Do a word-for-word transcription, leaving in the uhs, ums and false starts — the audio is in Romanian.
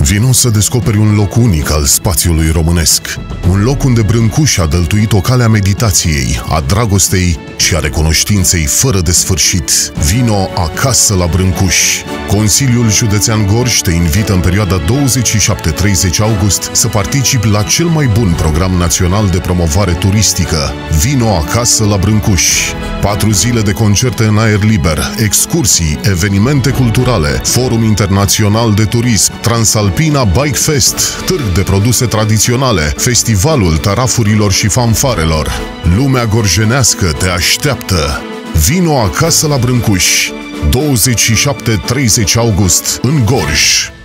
Vino să descoperi un loc unic al spațiului românesc. Un loc unde Brâncuș a dăltuit o cale a meditației, a dragostei și a recunoștinței fără de sfârșit. Vino acasă la Brâncuș! Consiliul Județean Gorj te invită în perioada douăzeci și șapte - treizeci august să participi la cel mai bun program național de promovare turistică. Vino acasă la Brâncuș! Patru zile de concerte în aer liber, excursii, evenimente culturale, forum internațional de turism, Transalpina Bike Fest, târg de produse tradiționale, festivalul tarafurilor și fanfarelor. Lumea gorjenească te așteaptă! Vino acasă la Brâncuș! douăzeci și șapte - treizeci august în Gorj.